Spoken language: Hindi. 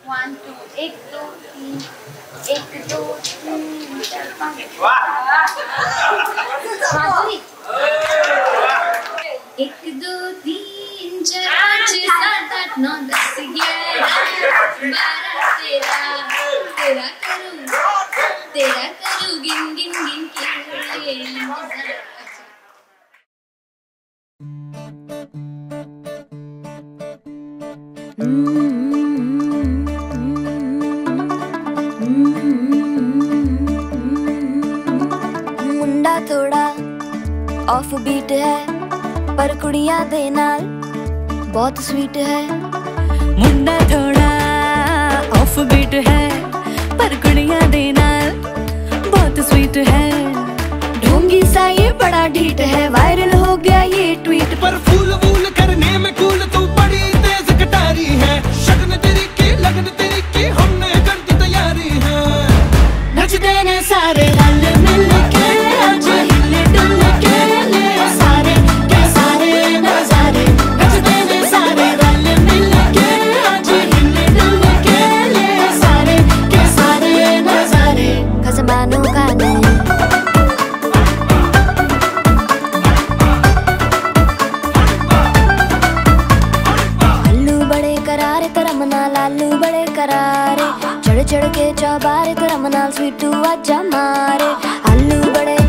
1 2 1 2 3 1 2 3 4 5 माधुरी 1 2 3 4 5 6 7 8 9 10 11 12 13 करूँ गिन गिन गिन के मुंडा थोड़ा ऑफ बीट है पर कुड़ियां दे नाल बहुत स्वीट है। मुंडा थोड़ा ऑफ बीट है पर कुड़ियां दे नाल बहुत स्वीट है। ढोंगी सा ये बड़ा ढीठ है, वायरल हो गया ये ट्वीट पर फूल वूल करने में कूल तू बड़ी तेज कटारी है। शगन तेरी की लगन तेरी की हमने कर दी तैयारी है। नचते ने सारे रल मिल के आज हिले डुल के ले सारे के सारे नजारे। नचते ने सारे रल मिल के आज हिले डुल के ले सारे के सारे नजारे। खसमानों का नहीं लालू बड़े करारे चढ़ चढ़ के चौबारे तेरा मनाल स्वीटू आजा मारे। आलू बड़े